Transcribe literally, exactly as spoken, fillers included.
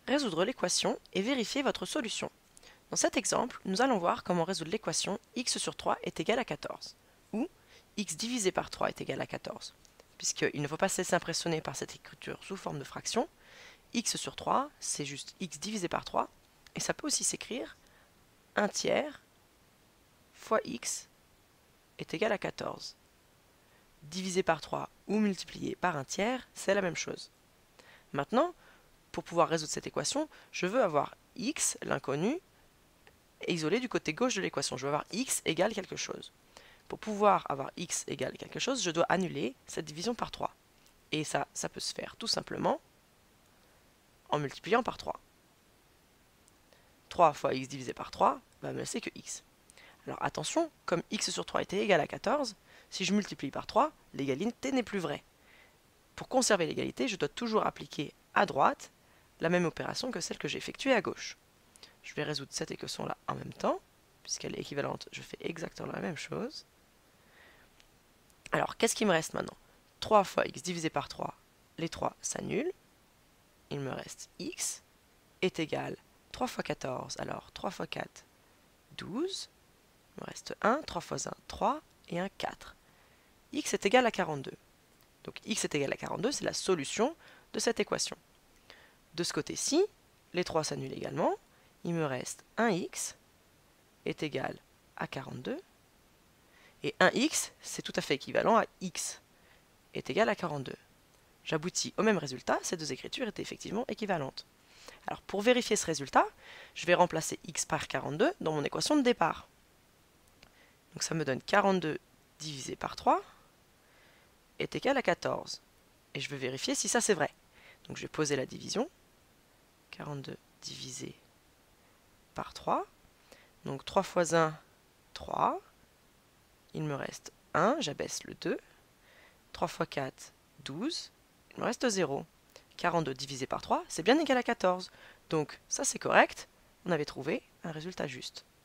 résoudre l'équation et vérifier votre solution. Dans cet exemple, nous allons voir comment résoudre l'équation x sur trois est égal à quatorze, ou x divisé par trois est égal à quatorze. Puisqu'il ne faut pas se laisser impressionner par cette écriture sous forme de fraction, x sur trois, c'est juste x divisé par trois, et ça peut aussi s'écrire un tiers fois x est égal à quatorze. Divisé par trois ou multiplié par un tiers, c'est la même chose. Maintenant, pour pouvoir résoudre cette équation, je veux avoir x, l'inconnu, isolé du côté gauche de l'équation. Je veux avoir x égale quelque chose. Pour pouvoir avoir x égale quelque chose, je dois annuler cette division par trois. Et ça, ça peut se faire tout simplement en multipliant par trois. trois fois x divisé par trois va me laisser que x. Alors attention, comme x sur trois était égal à quatorze, si je multiplie par trois, l'égalité n'est plus vraie. Pour conserver l'égalité, je dois toujours appliquer à droite la même opération que celle que j'ai effectuée à gauche. Je vais résoudre cette équation-là en même temps, puisqu'elle est équivalente, je fais exactement la même chose. Alors, qu'est-ce qui me reste maintenant? trois fois x divisé par trois, les trois s'annulent. Il me reste x est égal trois fois quatorze, alors trois fois quatre, douze. Il me reste un, trois fois un, trois, et un, quatre. X est égal à quarante-deux. Donc x est égal à quarante-deux, c'est la solution de cette équation. De ce côté-ci, les trois s'annulent également. Il me reste un x est égal à quarante-deux. Et un x, c'est tout à fait équivalent à x est égal à quarante-deux. J'aboutis au même résultat, ces deux écritures étaient effectivement équivalentes. Alors pour vérifier ce résultat, je vais remplacer x par quarante-deux dans mon équation de départ. Donc ça me donne quarante-deux divisé par trois est égal à quatorze. Et je vais vérifier si ça c'est vrai. Donc je vais poser la division. quarante-deux divisé par trois. Donc trois fois un, trois. Il me reste un, j'abaisse le deux. trois fois quatre, douze. Il me reste zéro. quarante-deux divisé par trois, c'est bien égal à quatorze. Donc ça c'est correct. On avait trouvé un résultat juste.